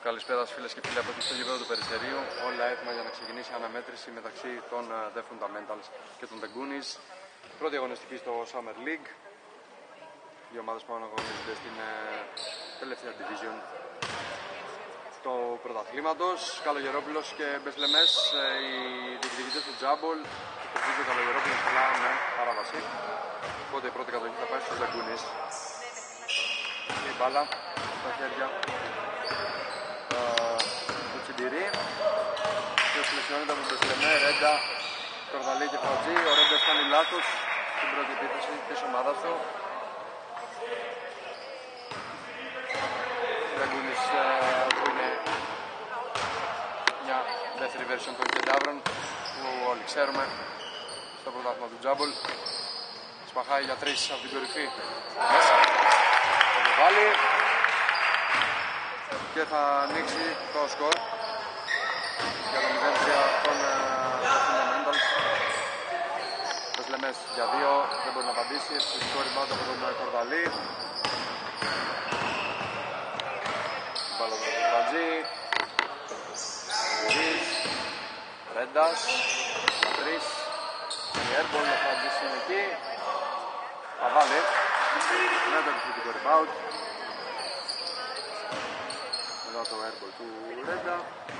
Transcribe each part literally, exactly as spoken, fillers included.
Καλησπέρα σας φίλες και φίλοι από το γήπεδο του Περιστερίου. Όλα έτοιμα για να ξεκινήσει η αναμέτρηση μεταξύ των uh, The Fundamentals και των The Goonies. Πρώτη αγωνιστική στο Summer League. Οι ομάδες που αγωνίζονται στην uh, τελευταία division του πρωταθλήματος. Καλογερόπουλος και Μπεσλεμές, uh, οι διεκδικητές του Τζάμπολ. Υπερβίζει ο Καλογερόπουλος αλλά με παράβαση. Οπότε η πρώτη κατοχή θα πάει στους The Goonies. Και η μπάλα στα χέρια του Τσιντηρή, και ο συλλεξιώνεται από τον Μπεσλεμέ, Ρέντα, Κορδαλή και Φρατζή. Ο Ρέντας κάνει λάθος στην πρώτη επίθεση της ομάδας του. Οι Ραγκούνις που είναι μια δεύτερη version των κεντάβρων που όλοι ξέρουμε στο πρωτάθλημα του Τζάμπολ. Σπαχάει για τρεις από την κορυφή μέσα, θα το βάλει και θα ανοίξει το σκορ για το μηδέν τρία των Fundamentals. Τους λέμε για δύο, δεν μπορεί να απαντήσει. Ευτυχικό rebound από τον Κορδαλή. Μπάλα του Φρατζή. Ρης, Ρέντας, τρεις. Η airball, ο Φρατζής είναι εκεί. Θα βάλει με το επιθετικό rebound. Εδώ το airball του Ρέντα.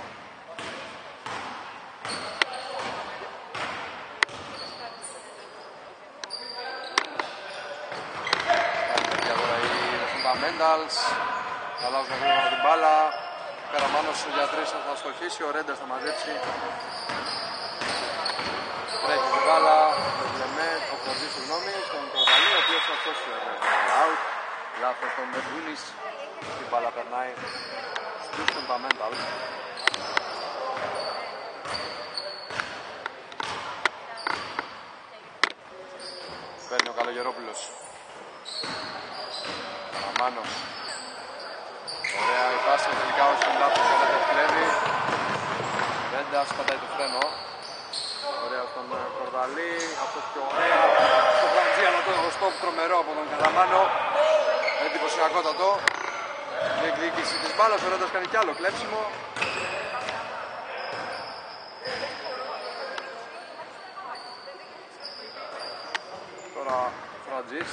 Fundamentals, θα λάβουν γρήγορα την μπάλα. Καραμάνος για τρεις θα στοχίσει, ο Ρέντας θα μαζέψει. Τρέχει την μπάλα, το Βλεμέ, ο Φρατζής συγγνώμη, στον Κορδαλή, ο οποίος θα αυτός είναι out. Λάθος των Goonies, την μπάλα περνάει στους Fundamentals. Παίρνει ο Καλογερόπουλος. Καραμάνος. Ωραία η πάση, τελικά όχι τον λάθος, ο Ρέντας κλέβει. Ρέντας πατάει το φρένο. Ωραία στον Κορδαλή, αυτός πιο ωραία. Στο Φραντζή, αλλά το στόπ τρομερό από τον Καραμάνο. Εντυπωσιακότατο. Η εκδίκηση της μπάλας, ο Ρέντας κάνει κι άλλο κλέψιμο. Τώρα Φραντζής.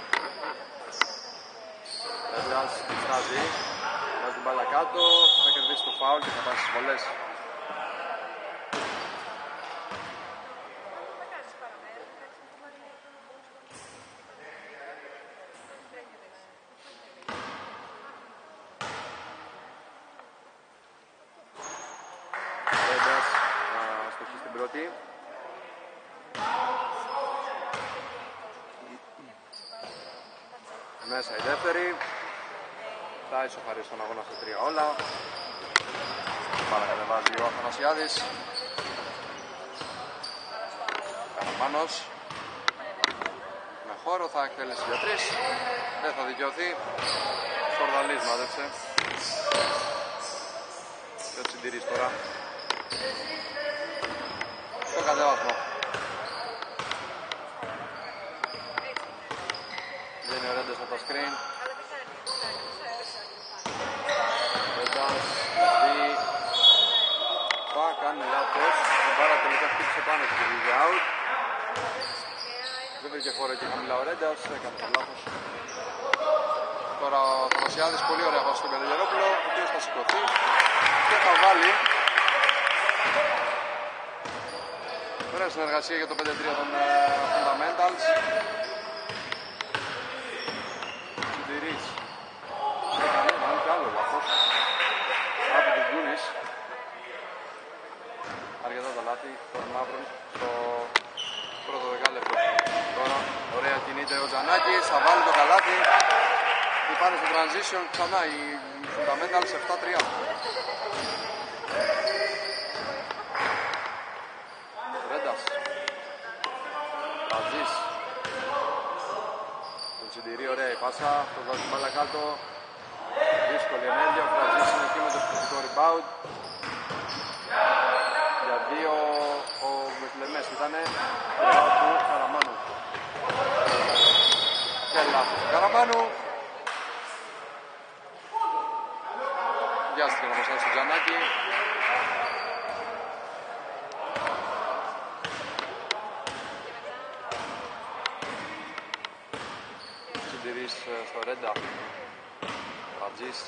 Ρέντας, Φραντζή. Βάζει την μπάλα κάτω, θα κερδίσει το φάουλ και θα πάει στις βολές. Μέσα η δεύτερη. Θα ισοφαρίσει τον αγώνα στα τρία όλα. Παρακατεβάζει ο Αθανασιάδης. Καραμάνος. Με χώρο θα εκτέλεσει για τρεις. Δεν θα δικαιωθεί. Σκορδαλής μάδεψε. Και ο Τσιντηρής τώρα. Στο κατεβάσμα. Βγαίνει ο Ρέντας από τα screen. Ρέντας, δει. Θα κάνει λάθος. Την μπάλα τελικά χτύπησε πάνω και βγήκε out. Δεν βρήκε χώρο εκεί χαμηλά ο Ρέντας. Έκανε το λάθος. Τώρα ο Θανασιάδης, πολύ ωραία πάση στον Καλογερόπουλο, ο οποίος θα σηκωθεί και θα βάλει. Ωραία συνεργασία για το πέντε τρία των Fundamentals. Τσιντηρής. Έκανε μόνο κι άλλο λάθος από τους Goonies. Αρκετά τα λάθη των μαύρων στο πρώτο δεκάλεπτο. Τώρα ωραία κινείται ο Τζανάκης, θα βάλει το καλάθι. Και πάνε στο transition ξανά οι Fundamentals επτά τρία. Ρέντας. Ραζής. Τον Τσιντηρή, ωραία η πάσα, το βάζει μπάλα κάτω. Δύσκολη ενέργεια, ο Φρατζής είναι εκεί με το επιθετικό rebound. Για δύο ο Μπεσλεμές ήτανε, rebound του Καραμάνου. Και λάθος του Καραμάνου. Βιάστηκε όμως στο Τζανάκι. Συντηρείς στο Ρέντα. Ρατζής.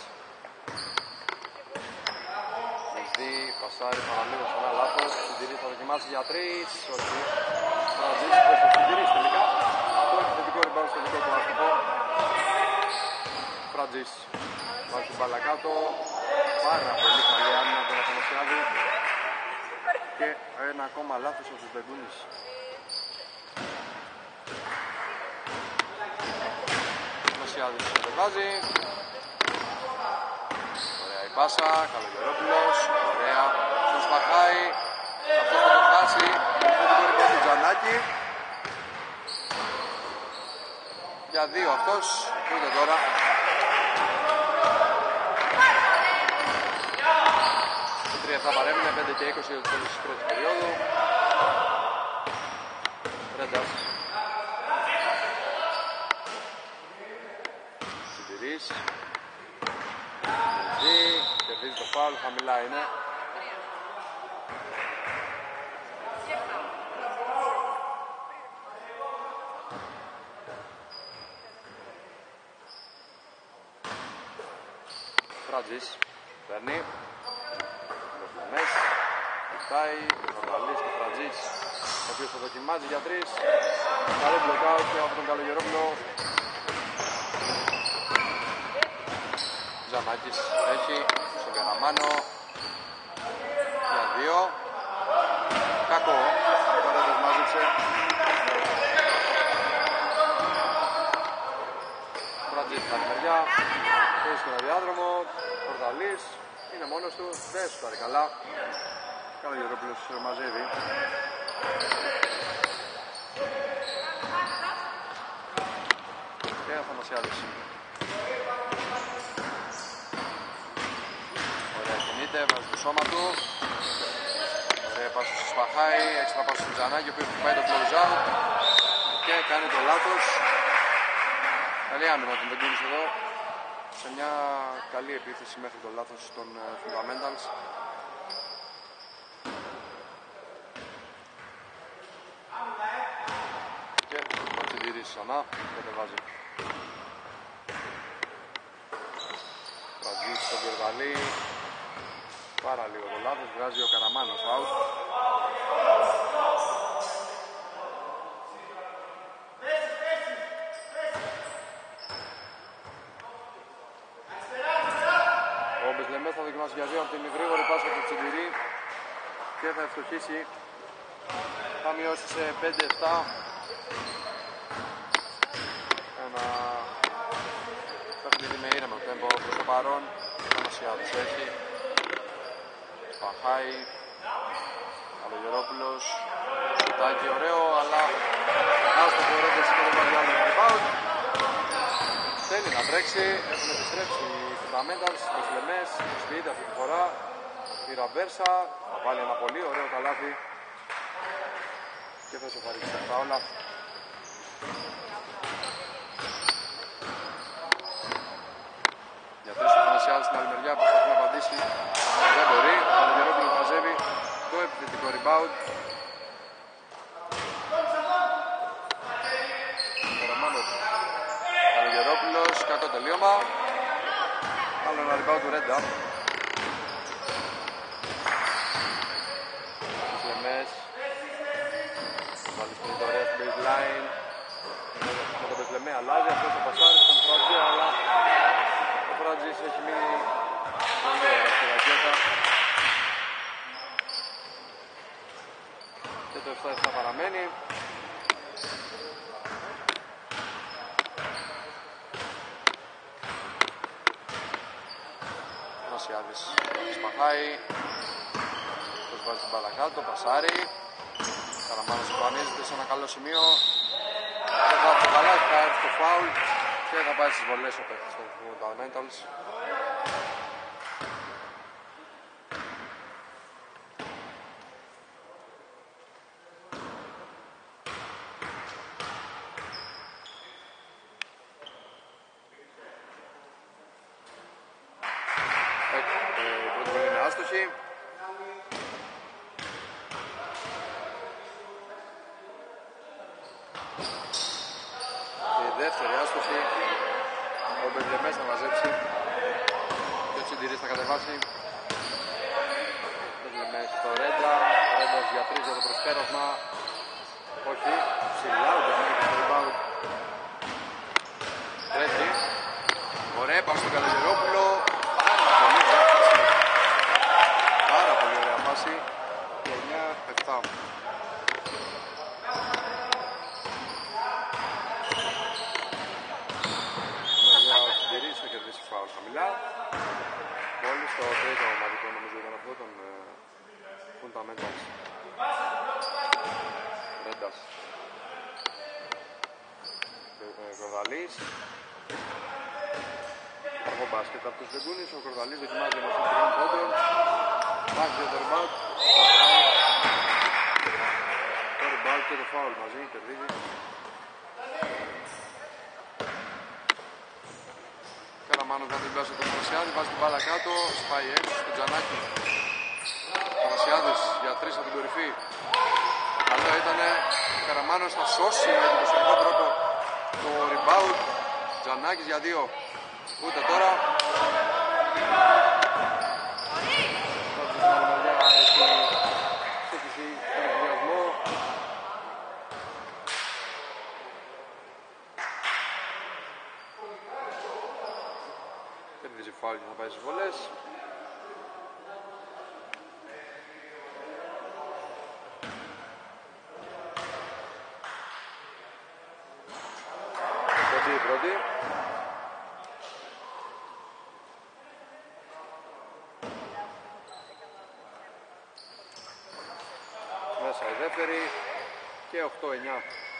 Μισδί, πασάρι, παραλίγο ξανά λάθος. Συντηρείς θα δοκιμάσει για τρεις. Όχι. Ρατζής προς το Συντηρείς τελικά. Το επιθετικό rebound στο δικό του αστικό. Ρατζής. Βάζει την μπάλα κάτω. Πάρα πολύ καλή άμυνα από τον Αθανασιάδη. Και ένα ακόμα λάθος από τους Μπεγκούνης. Αθανασιάδης το βάζει. Ωραία η πάσα, Καλογερόπουλος. Ωραία. Τον σπαχάει. Αυτό θα το χάσει. Το δικό του Τζανάκι. Για δύο αυτός. Ούτε τώρα. Θα παρέμεινε πέντε και είκοσι για το τέλος της πρώτης περίοδου. Ρέντας. Συντηρείς. Μιζή. Κερδίζει το φάουλ. Χαμηλά είναι. Φράτζης. Παίρνει. Φτάει, θα καλείς το Φρατζής, ο οποίος θα δοκιμάζει για τρεις. Καλό μπλοκάουτ από τον Καλογερόπουλο. Ζανάκης έχει στον Καραμάνο. Για δύο. Κακό, ο Ρέντας μάζεψε. Φρατζής στα μεριά, έχει στον αδιάδρομο. Πορταλής, είναι μόνος του, δεν σου πάρει καλά. Καλογερόπουλος μαζεύει. Και Αθανασιάδης. Ωραία κινείται, βάζει το σώμα του. Ωραία πάση στο Σπαχάη, έξτρα πάση στο Τζανάκι, ο οποίος πάει το close out και κάνει το λάθος. Καλή άμυνα τον Μπεγκούνης εδώ. Σε μια καλή επίθεση μέχρι το λάθος των Fundamentals. Ξανά κατεβάζει. Φρατζής στον Κερβαλή. Πάρα λίγο το λάθος. Βγάζει ο Καραμάνος out. Ο Μπεσλεμές θα δοκιμάσει για δύο από την γρήγορη πάσα του Τσιντηρή και θα ευστοχίσει. Θα μειώσει σε πέντε επτά. Ένα παιχνίδι με ήρεμο τέμπο προς το παρόν. Αθανασιάδης έχει. Σπαχάει. Καλογερόπουλος. Σουτάκι ωραίο, αλλά άστοχο ο Ρέντας και το βάζει άλλο rebound. Θέλει να τρέξει. Έχουν επιστρέψει οι Fundamentals. Οι Μπεσλεμές, ο Σμιτ αυτή τη φορά. Η Ραμπέρσα. Θα βάλει ένα πολύ ωραίο καλάθι. Και θα σοφαρίσει αυτά όλα. Για τρεις ο Αθανασιάδης στην άλλη μεριά, προσπαθεί να απαντήσει. Δεν μπορεί. Ο Καλογερόπουλος μαζεύει το επιθετικό rebound. Καλογερόπουλος, κακό τελείωμα. Άλλο ένα rebound του Ρέντα. Μπεσλεμές. Βάλει στην ιδωρία στην baseline. Με τον Μπεσλεμέ αλλάζει, αυτός το πασάρι στον Φράτζη, αλλά ο Φράτζης έχει μείνει πολύ ωραία στη ρακέτα. Και το επτά επτά παραμένει. Μασιάδης σπαχάει. Τους βάζει την μπάλα κάτω, πασάρι. Καραμάνος εμφανίζεται σε ένα καλό σημείο. Δεν θα το καλά, θα έρθει το φάουλ και θα πάει στις βολές ο παίκτης των Fundamentals. η πρώτη βολή είναι άστοχη. Και η δεύτερη άστοχη. Ο Μπεντλεμές θα μαζέψει. Και ο Τσιντηρής θα κατεβάσει. Μπεντλεμές στο Ρέντα. Ο Ρέντας για τρεις για το προσπέρασμα. Όχι, ψηλά ο Τζανάκης στο rebound. Τρέχει. Ωραία, πάμε στον Καλογερόπουλο. Πάρα πολύ ωραία φάση. Πάρα πολύ ωραία φάση. Και εννιά επτά. Μεριά ο Τσιντηρής θα κερδίσει φάουλ χαμηλά. Μόλις το τρίτο ομαδικό νομίζω ήταν αυτό των Fundamentals. Ρέντας. Κορδαλής. Αργό μπάσκετ από τους Δεγκούνης. Ο Κορδαλής δοκιμάζει να σούτ τριών πόντων. Βάζει το rebound. Το rebound και το foul μαζί. Κερδίζει. Καραμάνος να την πλάσει τον Θανασιάδη. Βάζει την μπάλα κάτω. Σπάει έξω στο Τζανάκι. Θανασιάδης για τρεις από την κορυφή. Καλό ήταν. Καραμάνος θα σώσει με εντυπωσιακό τρόπο το rebound. Τζανάκης για δύο. Ούτε τώρα. Τότε στην άλλη μεριά έχει στόχιση τον ενθουσιασμό. Κερδίζει φάουλ και θα πάει στις βολές. Πρώτη, πρώτη. Μέσα η δεύτερη και οκτώ εννιά.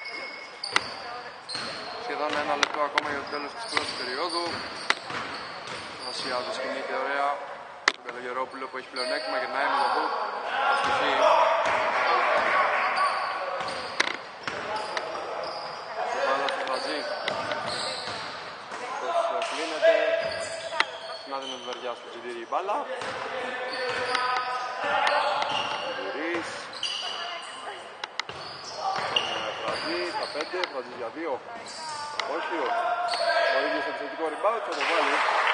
Σχεδόν ένα λεπτό ακόμα για το τέλος της πρώτης περίοδου. Ο Ασιάδης κινείται ωραία. Τον Καλογερόπουλο που έχει πλεονέκτημα γυρνάει με τον μπουκ. Αστοχή. Η μπάλα του Φατζή. Πώς κλείνεται. Στην άδεινη μεριά στο Τσιντήρι η μπάλα. Τσιντήρης. Φρατζή, τα πέντε, Φρατζή για δύο. Όχι, ο ίδιος επιθετικό rebound θα το βάλει.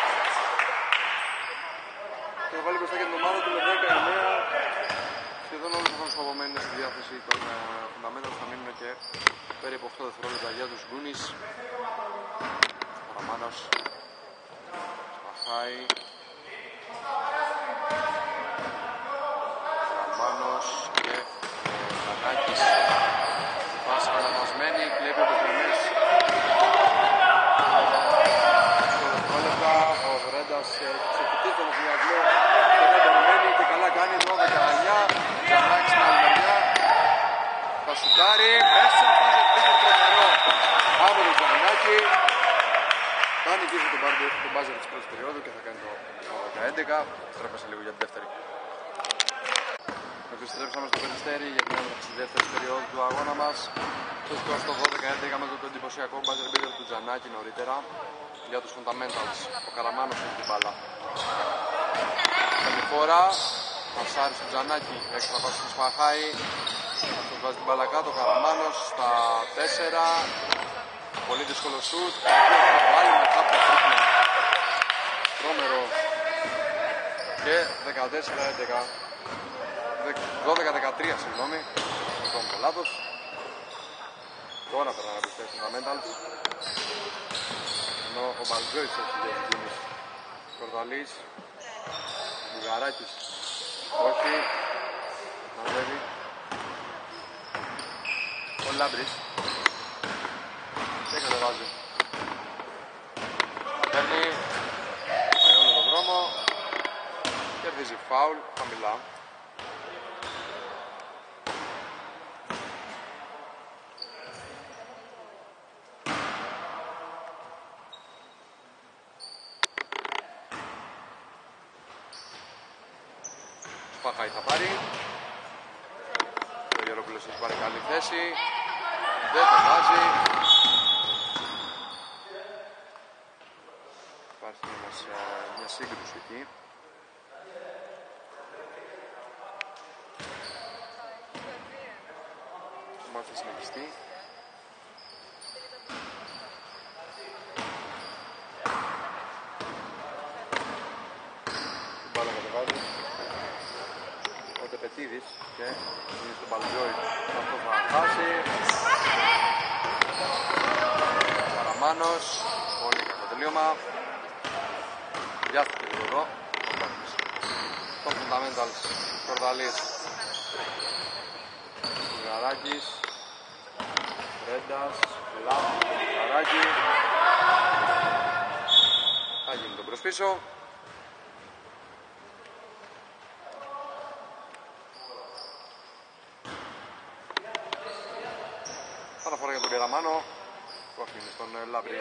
Και θα βάλει μπροστά και την ομάδα του με δέκα εννέα. Σχεδόν όλους αυτούς τους απομένουν στη διάθεση των Fundamentals θα μείνουν και περίπου οκτώ δευτερόλεπτα για τους Goonies. Παραμάνος σπαχάει. Παραμάνος και Κανάκης. Πάση αναβασμένη, κλέβει ο Πετρεμές. Στο δευτερόλεπτα ο Βρέντας εξεκουτεί τον ενθουσιασμό και δεν περιμένει και καλά κάνει δώδεκα εννιά. Τζανάκης στην άλλη μεριά. Θα σουτάρει μέσα, βάζει τρίτο τρομερό από τον Τζανάκη. Θα νικήσει τον μπάζερ της πρώτης περίοδου και θα κάνει το δώδεκα έντεκα. Στρέφασε λίγο για την δεύτερη. Επιστρέψαμε στο Περιστέρι για την έναρξη της δεύτερης περίοδου του αγώνα μας. Το σκορ στο δώδεκα έντεκα με το εντυπωσιακό buzzer beater του Τζανάκη νωρίτερα για τους Fundamentals. Ο Καραμάνος έχει την μπάλα. Καλή φορά. Πασάρι στο Τζανάκη. Έξτρα πάση στο Σπαχάη. Αυτός βάζει την μπάλα κάτω. Ο Καραμάνος στα τέσσερα. Πολύ δύσκολο σουτ. Θα βάλει μετά από το τρίπλα. Τρόμερο. Και δεκατέσσερα έντεκα. δώδεκα δεκατρία, συγγνώμη. Λοιπόν, το λάθος. Τώρα περνάνε από τις Fundamentals. Ενώ ο Μπαλτζόης έχει δύο συγκίνηση. Κορδαλής. Μπουγαράκης. Όχι. Μαζεύει. Ο Λάμπρης. Και κατεβάζει. Παίρνει. Πάει όλο τον δρόμο. Κερδίζει φάουλ. Χαμηλά. Παχάει θα πάρει. Ο Γερόπουλος έχει πάρει καλή θέση. Δεν το βάζει. Υπάρχει ένας, μια σύγκρουση εκεί. μάτς θα συνεχιστεί. Την μπάλα κατεβάζει ο Τεπετίδης και είναι στον Παλτζόη. Αυτό θα χάσει. Καραμάνος, πολύ κακό τελείωμα. Βιάστηκε λίγο εδώ. Το Fundamentals, Κορδαλής, Βουλγαράκης, Ρέντας, Λάβου, Βουλγαράκη. Θα γίνει τον προσπίσω. Αναφορά για τον Καραμάνο που αφήνει στον Λάμπρη.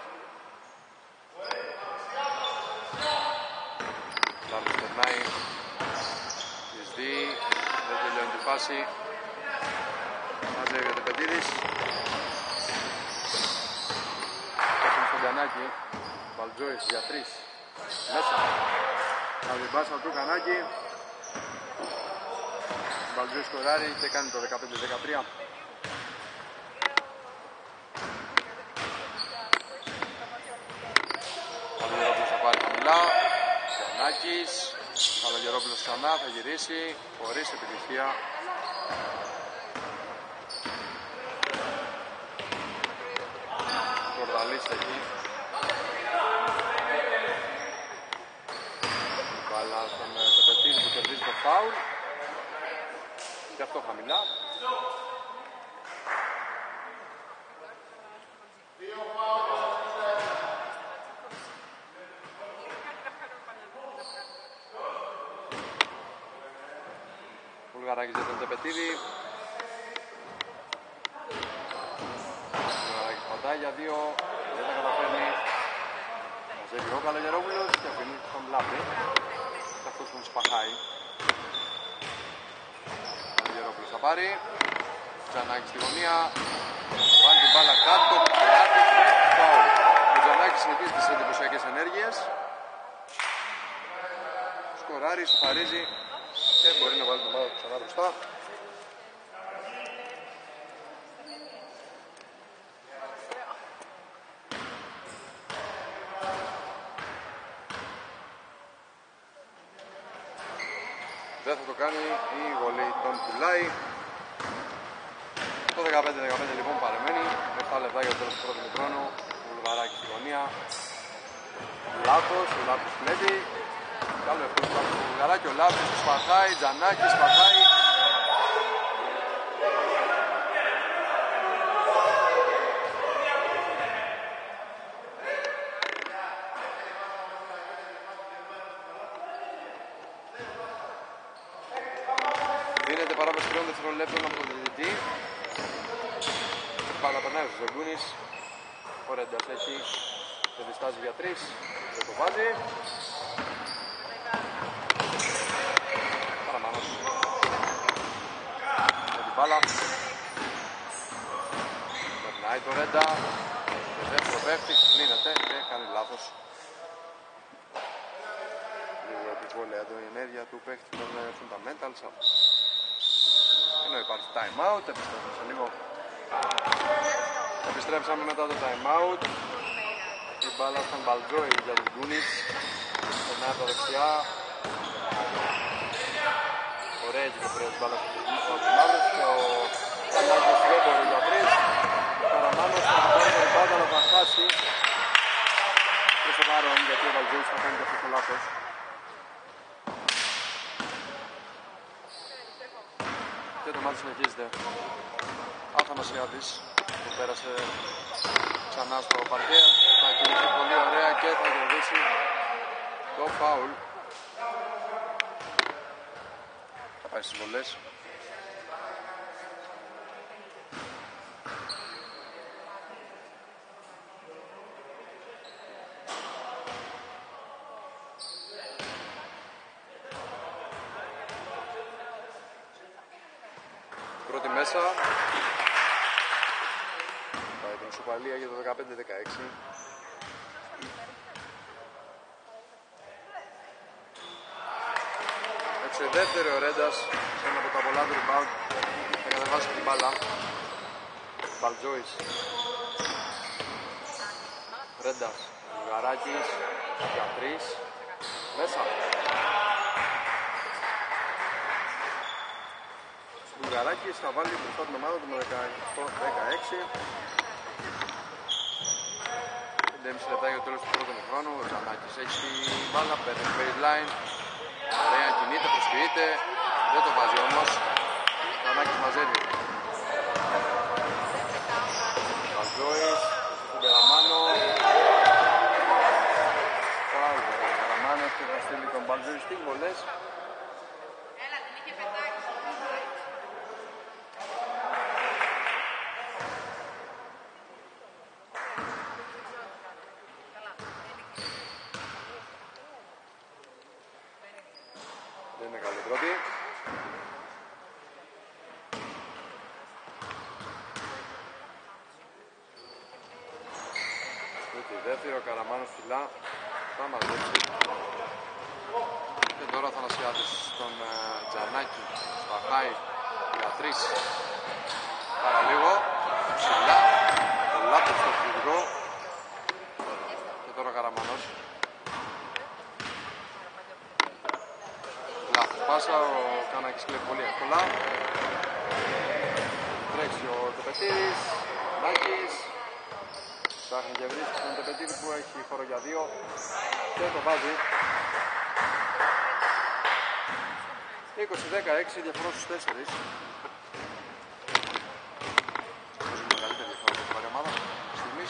Λάμπρης περνάει, της δει, δεν τελειώνει τη φάση. Μαζεύει ο Τεπετίδης. Αφήνει στον Κανάκη, Μπαλτζόης για τρεις. Μέσα, θα την πάσα του Κανάκη. Μπαλτζόης σκοράρει και κάνει το δεκαπέντε δεκατρία. Καλογερόπουλος θα πάρει χαμηλά. Γιαννάκης, Καλογερόπουλος ξανά, θα γυρίσει χωρίς επιτυχία. Κορδαλής εκεί. Μπάλα στον Τεπετίδη που κερδίζει το φάουλ. Και αυτό χαμηλά. Βουλγαράκης για τον Τεπετίδη. Βουλγαράκης πατάει για δύο, δεν τα καταφέρνει. Μαζεύει ο Καλογερόπουλος και αφήνει τον Λάμπρη. Και αυτός τον σπαχάει. Ο Καλογερόπουλος θα πάρει. Τζανάκης στη γωνία. Βάλει την μπάλα κάτω. Κάτω και φάουλ. Ο Τζανάκης συνεχίζει τις εντυπωσιακές ενέργειες. Σκοράρει, σοφαρίζει. Και μπορεί να βάλει την ομάδα του ξανά μπροστά. Δεν θα το κάνει, η βολή τον πουλάει. Το δεκαπέντε δεκαπέντε λοιπόν παρεμένει. επτά λεπτά για το τέλος του πρώτου μικρόνου. Ο Βουλγαράκης στη γωνία. Λάθος, ο Λάπης κλέβει. Καλό εύκολο πάνω στο Βουλγαράκη, ο Λάπης σπαχάει, Τζανάκης σπαχάει. Δίνεται παράβαση τριών δευτερολέπτων από τον διαιτητή. Μπάλα περνάει στους Ζεγκούνης. Ο Ρέντας έχει και διστάζει για τρεις. Δεν το βάζει. Παραμάνος. Με την μπάλα. Περνάει το Ρέντα. Το δεύτερο πέφτει, κλείνεται και κάνει λάθος. Λίγο επιβόλαια εδώ η ενέργεια του παίχτη των Fundamentals. Ενώ υπάρχει time out, επιστρέφουμε σε λίγο. Επιστρέψαμε μετά το time out. Η μπάλα στον Μπαλτζόη για τους Γκούνις. Περνάει από τα δεξιά. Ωραία και το πρώτο μπάλα στους Μαύρους. Και ο Κανάκης δεν μπορεί για τρεις. Ο Καραμάνος θα πάρει το ριμπάουντ αλλά θα χάσει. Και στο παρόν γιατί ο Μπαλτζόης θα κάνει και αυτό το λάθος. Και το μάτι συνεχίζεται. Αθανασιάδης που πέρασε ξανά στο παρκέ. Θα κινηθεί πολύ ωραία και θα κερδίσει το φάουλ. Θα πάει στις βολές. Πρώτη μέσα. Πάει την ισοπαλία για το δεκαπέντε δεκαέξι. Έτσι δεύτερο ο Ρέντας σε ένα από τα πολλά του rebound. Θα κατεβάσει την μπάλα. Μπαλτζόης, Ρέντας, Βουλγαράκης, για τρεις, μέσα. Βουλγαράκης θα βάλει μπροστά την ομάδα του με δεκαοκτώ δεκαέξι. πέντε και μισό λεπτά για το τέλος του πρώτου χρόνου. Ο Τζανάκης έχει τη μπάλα, παίρνει το baseline. Ωραία, κινείται, προσποιείται. Δεν το βάζει όμως. Ο Τζανάκης μαζεύει. Μπαλτζόης, στον Περαμάνο. Πάω, ο Περαμάνος και θα στείλει τον Μπαλτζόη στις βολές. Δεν είναι καλή πρώτη. Ούτε η δεύτερη, ο Καραμάνος ψηλά θα μαζέψει. Και τώρα θα ανασιάτησε στον uh, Τζανάκη, Σπαχάει για τρεις. Παραλίγο, ψηλά, πολλά προς το φυγικό. Και τώρα ο Καραμάνος. Λάθος πάσα, ο Κανάκης κλέβει πολύ εύκολα. Τρέξει ο Τεπετήρης, Νάκης. Ψάχνει και βρίσκει τον Τεπετήρη που έχει χώρο για δύο και το βάζει. είκοσι δεκαέξι, διαφορά στους τέσσερις. Έχει μεγαλύτερη διαφορά από την πάρει ομάδα στιγμής.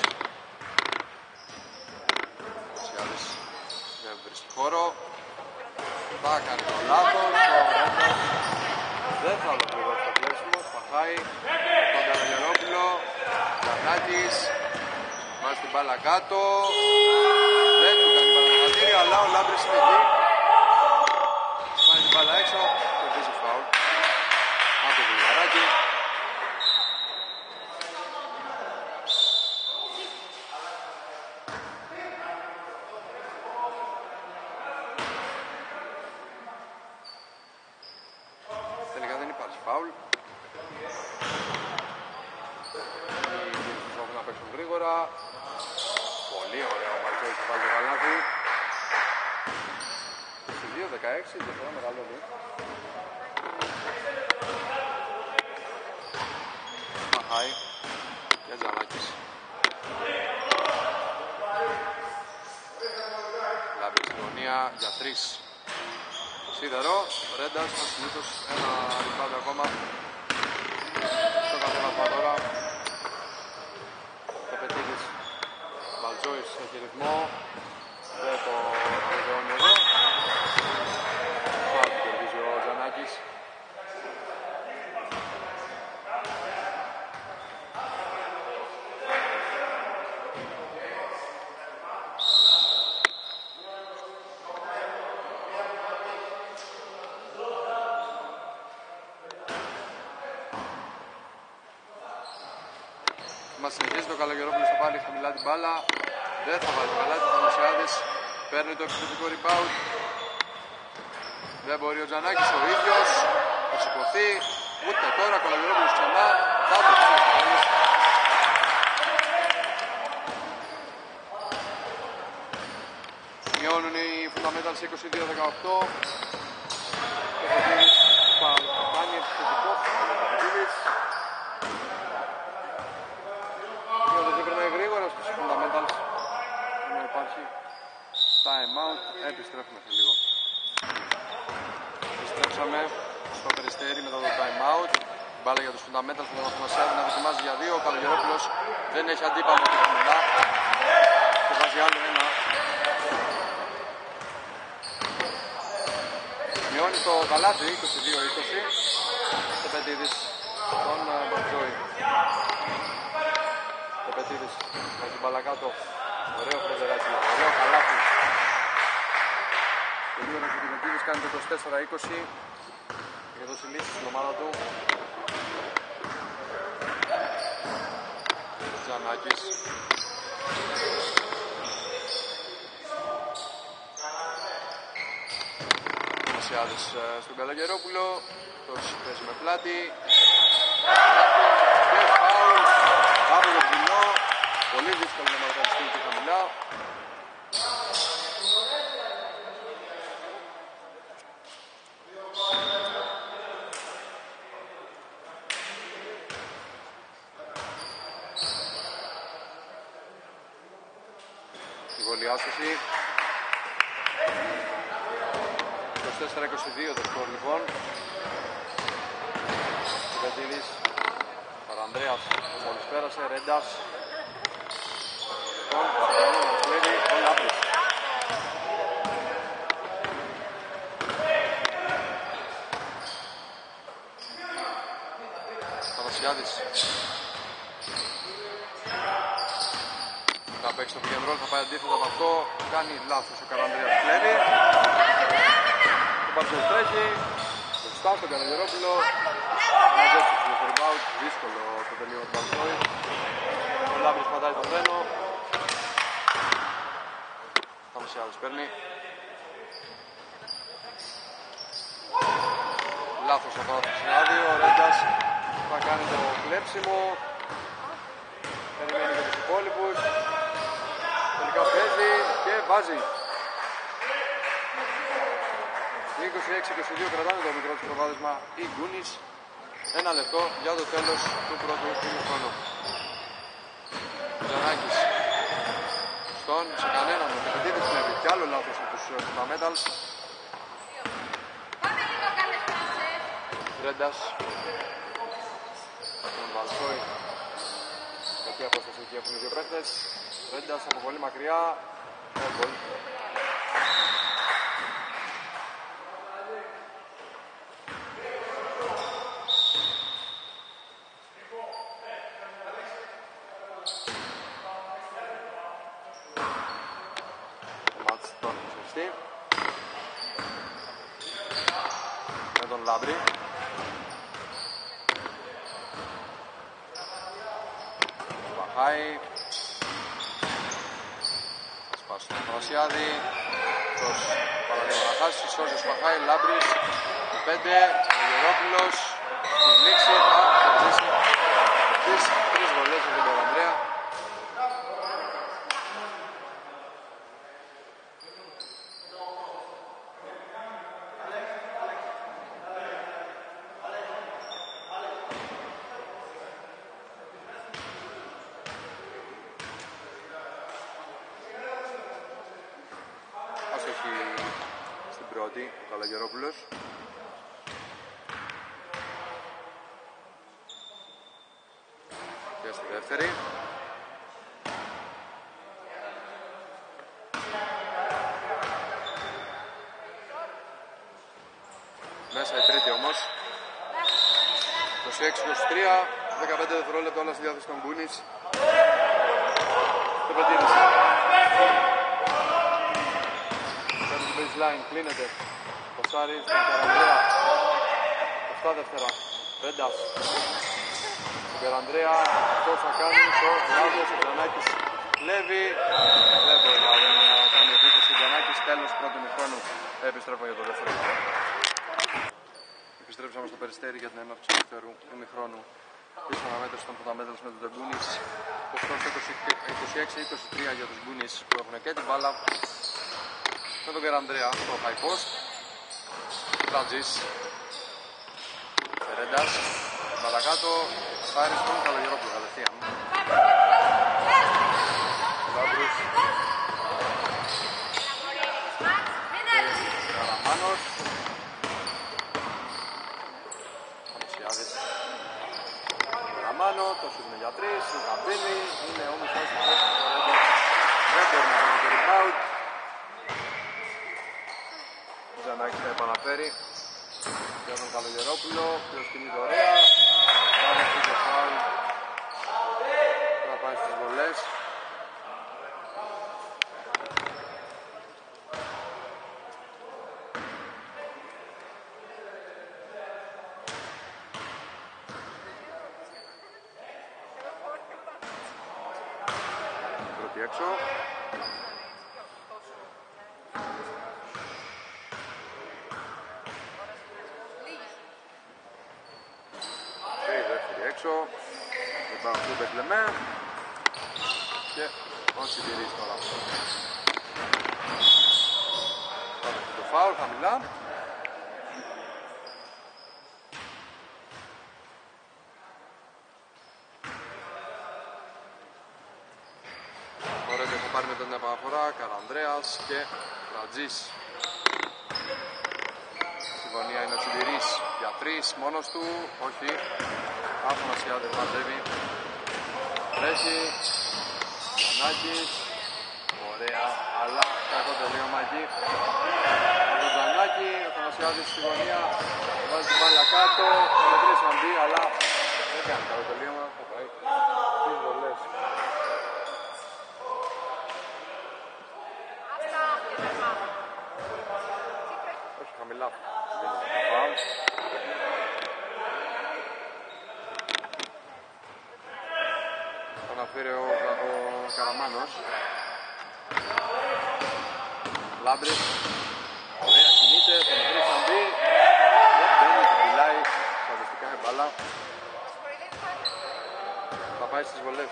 Σιάδης δεν βρίσκει χώρο. Θα κάνει το λάθος, ο Ρέντας δεν θα ολοκληρώσει το κλέψιμο, Σπαχάει τον Καλογερόπουλο, Τζανάκης, βάζει την μπάλα κάτω, δεν του κάνει παραδειγματήρι, αλλά ο Λάμπρης είναι εκεί, πάει την μπάλα έξω, κερδίζει φάουλ από το Βουλγαράκι. Τελικά δεν υπάρχει φάουλ. Οι διευθυντές έχουν να παίξουν γρήγορα. Πολύ ωραίο ο Μπαλτζόης θα βάλει το καλάθι. είκοσι δύο δεκαέξι, διαφορά μεγαλώνει. Μαχάει και Τζανάκης. Λάμπη στην γωνία για τρεις. Σίδερο, Ρέντας, ασυνήθως ένα rebound ακόμα στο καθένα τώρα. Τεπετήρης, Μπαλτζόης έχει ρυθμό, δεν το βεβαιώνει εδώ. Φάουλ που κερδίζει ο Τζανάκης. Μας συνεχίζει το Καλογερόπουλος, θα πάρει χαμηλά την μπάλα. Δεν θα βάλει το καλάθι, ο Θανασιάδης παίρνει το επιθετικό rebound. Δεν μπορεί ο Τζανάκης ο ίδιος, θα σηκωθεί, ούτε τώρα ο Καλογερόπουλος ξανά, θα το κάνει. Μειώνουν οι Fundamentals είκοσι δύο δεκαοκτώ. Ο Φωτήρης θα κάνει επιθετικό, ο Φωτήρης. Γρήγορα στους Fundamentals να υπάρχει time out, επιστρέφουμε σε λίγο. Επιστρέψαμε στο Περιστέρι μετά το time out. Μπάλα για τους Fundamentals με τον Αθανασιάδη να δοκιμάζει για δύο. Ο Καλογερόπουλος δεν έχει αντίπαλο και χαμηλά και βάζει άλλο ένα. Μειώνει το καλάθι είκοσι δύο είκοσι και Πετίδης τον Μπαλτζόη. Πετίδης με την μπάλα κάτω, ωραίο Φρεντεράκι, ωραίο καλάθι. Τελείωνε και ο Πετίδης κάνει το είκοσι τέσσερα είκοσι και δώσει λύση στην ομάδα του. Τζανάκης. Μασιάδης στον Καλογερόπουλο, το παίζει με πλάτη. Και φάουλ. πολύ δύσκολο να μαρκαριστεί και χαμηλά. Η βολή άστοχη. είκοσι τέσσερα είκοσι δύο το σκορ λοιπόν. Κυπετίδης, Παρανδρέας που μόλις πέρασε, Ρέντας. Τον Σακανό να κλέβει ο Λάμπρης. Θανασιάδης. Θα παίξει το pick and roll, θα πάει αντίθετα από αυτό. Κάνει λάθος ο Καρανδρέας, κλέβει. Το Μπαρτζέλ τρέχει. Μπροστά στον Καραγερόπουλο. Μαζέψει το rebound. Δύσκολο το τελείωμα του Μπαρτζόη. Ο Λάμπρης πατάει τον Βένο. Θανασιάδης παίρνει. Λάθος από το συνάδειο. Ο Ρέντας θα κάνει το κλέψιμο. Περιμένει και τους υπόλοιπους. Τελικά παίζει και βάζει. είκοσι έξι είκοσι δύο κρατάνε το μικρό του προβάδισμα οι Goonies. Ένα λεπτό για το τέλος του πρώτου ημιχρόνου. Τζανάκης στον σε κανέναν ο Κυπετίδης βλέπει κι άλλο λάθος από τους Fundamentals. Ρέντας στον Βαλσόη. Κακή απόσταση εκεί έχουν οι δύο παίχτες. Ρέντας από πολύ μακριά. Airball. Με τον Λάμπρη. Παχάει. Σπάσει τον Θανασιάδη. Αυτός παραλίγο να χάσει. Σώζει ο Σπαχάει. Λάμπρης. πέντε. Γερόπουλος. Στη λήξη θα κερδίσει τις τρεις βολές από τον Ανδρέα. Στην πρώτη, ο Καλαγερόπουλος. Και στη δεύτερη. Μέσα η τρίτη όμως. είκοσι έξι είκοσι τρία, δεκαπέντε δευτερόλεπτα όλα στη διάθεση των Goonies. Το πετύχησε. Baseline, κλείνεται. Κοστάρι στον Καρανδρέα. Οχτά δεύτερα. Ρέντας. Στον Καρανδρέα. Αυτό θα κάνει το λάθος. Ο Τζανάκης κλέβει. Δεν μπορεί να, να κάνει επίθεση. Ο Τζανάκης τέλος του πρώτου ημιχρόνου. Επιστρέφουμε για το δεύτερο. Επιστρέψαμε στο Περιστέρι για την έναρξη του δεύτερου ημιχρόνου. Πίσω αναμέτρηση των Fundamentals με τους Goonies. Το σκορ είκοσι έξι είκοσι τρία για τους Goonies που έχουν και την μπάλα. Με τον Καρανδρέα στο high post. Πλατζής. Ρέντας. Μπάλα κάτω. Στάρι στον Καλαγερόπουλο κατευθείαν. Λάμπρους. Καραμάνος. Ανασιάδης. Καραμάνο. Το σούτ είναι για τρεις. Ο Καμπίνη. Είναι όμως άσχετος. Δεν μπορεί να κάνει το rebound. Τζανάκης θα επαναφέρει για τον Καλογερόπουλο, ποιος κινείται ωραία, κάνει αυτή το φάουλ, θα πάει στις βολές. Πρώτη έξω. Έξω, δεν πάω στο Μπεκλεμέ. και ο Σιδηρής τώρα. Πάμε το φάουλ χαμηλά. Ωραία, έχω πάρει με την επαναφορά, Καρανδρέας και Ρατζής. Στη γωνία είναι ο Σιδηρής για τρεις, μόνος του, όχι. Αφανασιάδης μαζεύει. Τρέχει, Γιαννάκης, ωραία, αλλά κακό τελείωμα εκεί. Με τον Τζανάκη, ο Αφανασιάδης στη γωνία, βάζει την μπάλα κάτω, με τρεις αντί, αλλά δεν κάνει κακό τελείωμα, θα πάει τις βολές. Όχι χαμηλά, δεν είναι το φάουλ. Το αναφέρει ο, ο Καραμάνος. Λάμπρης, ωραία, κινείται, το μικρή θα μπει. Δεν μπαίνει, την πουλάει, σαβιστικά η μπάλα. Θα πάει στις βολές.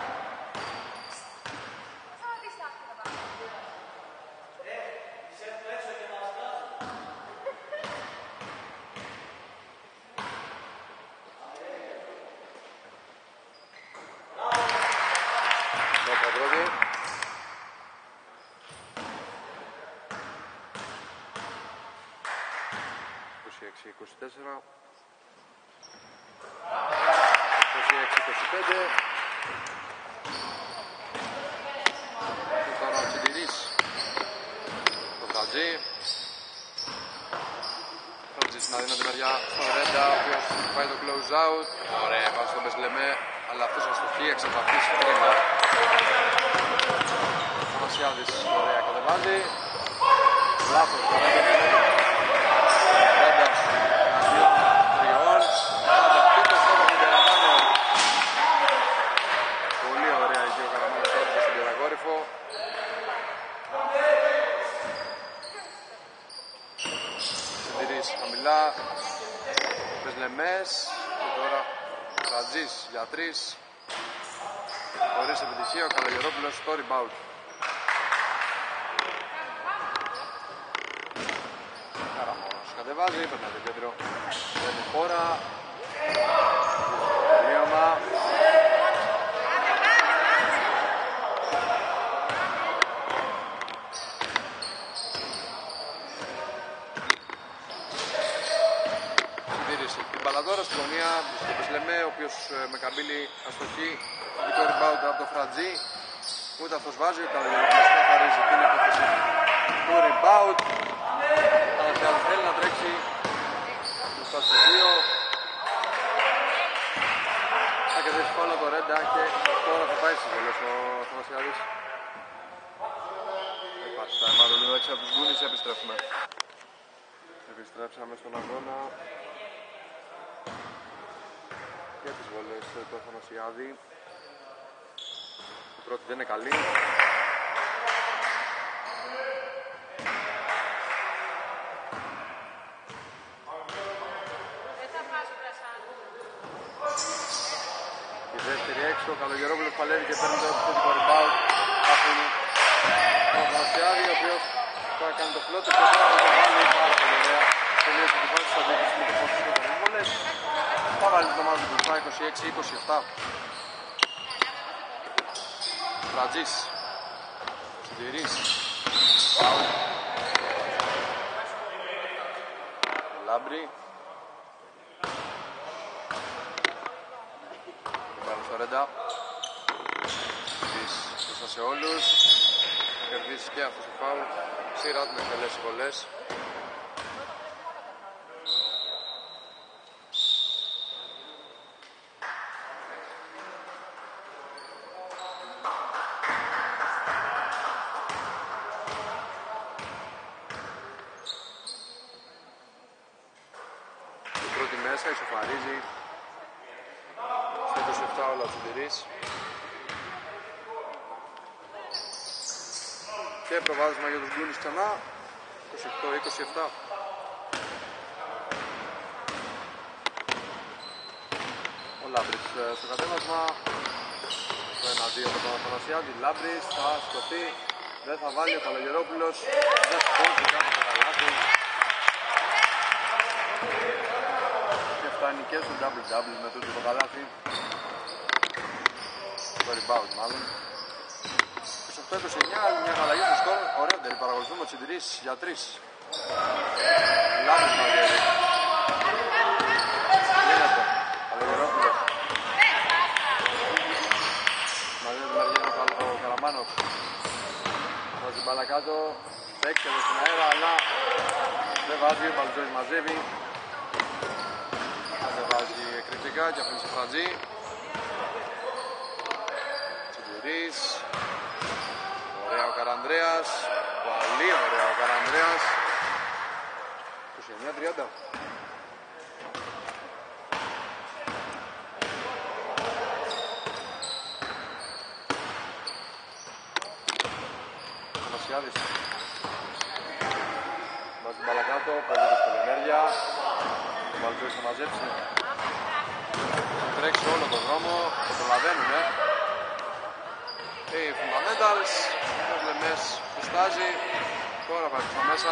είκοσι τέσσερα είκοσι έξι είκοσι πέντε και τώρα ο Τσιντηρής το Φρατζή Φρατζή στην αδύνατη μεριά στον Ρέντα ο οποίος πάει το close out, ωραία, πάει στον Μπεσλεμέ αλλά αυτός αστοχεί, εξαπατήσει κρίμα. Ο Μασιάδης ωραία κατεβάζει, λάθος το Ρέντα. Πολύ ωραία εκεί ο Καραμάνος άδειξε στον Περακόρυφο. Συντηρείς χαμηλά. Πεσλεμές. Και τώρα Ρατζής για τρεις. Χωρίς επιτυχία ο Καλογερόπουλος στο rebound. Καραμάνος κατεβάζει, περνάει το κέντρο. Δεν είναι χώρα. Τελείωμα. Συντήρησε την μπαλαδόρα στη γωνία στο Πεσλεμέ, ο οποίος με καμπύλη αστοχή το rebound από το Φρατζή. Ούτε αυτός βάζει, ο Καλογερόπουλος καθαρίζει την υπόθεση του rebound. Αλλά θέλει να τρέξει μπροστά στους δύο. Θα κερδίσει πάνω το Ρέντα και τώρα θα πάει στις βολές ο Αθανασιάδης. Υπάρχει τα εμάρω λίγο έξω από τους Γκούνις, επιστρέφουμε. Επιστρέψαμε στον αγώνα και τις βολές του Αθανασιάδη. Η πρώτη δεν είναι καλή. Η δεύτερη έξω, ο Καλογερόπουλος παλεύει και παίρνει το επιθετικό rebound από τον Αθανασιάδη, ο οποίος τώρα κάνει το φλότο και τώρα θα το βάλει πάρα πολύ ωραία. Τελείωσε την πάση στα αντίθεση με το πόσο στις βολές. Θα βάλει την ομάδα του μπροστά είκοσι έξι είκοσι επτά. Ρατζής, Συντηρής, Φάουλ, Λάμπρη, Πάρω στο Ρέντα, Συντηρής σε όλους, κερδίσει και αυτός το φάουλ, σειρά του με εκτελέσει βολές. Μέσα ισοφαρίζει στο είκοσι επτά όλα ο Συντηρής και προβάδισμα για τους Γκούνις ξανά είκοσι οκτώ είκοσι επτά. Ο Λάμπρης στο κατέβασμα, Το ένα δύο με τον Αθανασιάδη. Λάμπρης θα σκοτεί. Δεν θα βάλει ο Καλογερόπουλος. Δεν θα πόντει κάτω το καλάθι. Και φτάνει και στο double-double με τούτο το καλάθι. Το rebound μάλλον. είκοσι οκτώ είκοσι εννιά, άλλη μια αλλαγή στο σκορ. Ωραίο τερί, παρακολουθούμε ο Τσιντηρής για τρεις. Λάμπρης μαζεύει. Γίνεται. Καλογερόπουλο. Μαζεύει την αργία ο Καραμάνοφ. Βάζει την μπάλα κάτω. Παίξεται στην αέρα, αλλά δεν βάζει. Ο Μπαλτζόης μαζεύει. Δεν βάζει εκρηκτικά και αφήνει σε Φραντζή. Τσιντηρής. Ωραία ο Καρανδρέας. Πολύ ωραία ο Καρανδρέας. είκοσι εννιά τριάντα. Μασιάδης. Βάζει την μπάλα κάτω, παίζει στην ενέργεια. Ο Μπαλτζόης θα μαζέψει. Θα τρέξει όλο τον δρόμο, το προλαβαίνουνε. Οι Fundamentals, ο Λεμές φουστάζει. Τώρα πάει στο μέσα.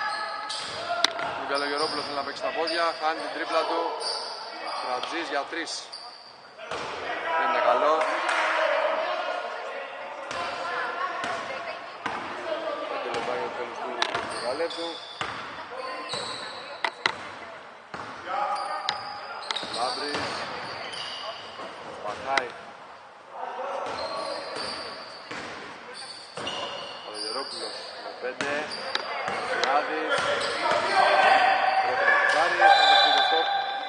Ο Καλογερόπουλος θέλει να παίξει τα πόδια, χάνει την τρίπλα του. Φραντζής για τρεις. Δεν είναι καλό. πέντε λεπτά για το τέλος του δεκαλέπτου. Λάμπρης. Πατάει. Καλογερόπουλος με πέντε. Σιάδης. Πρέπει να κουτάρει, θα δεχτεί το στόπ.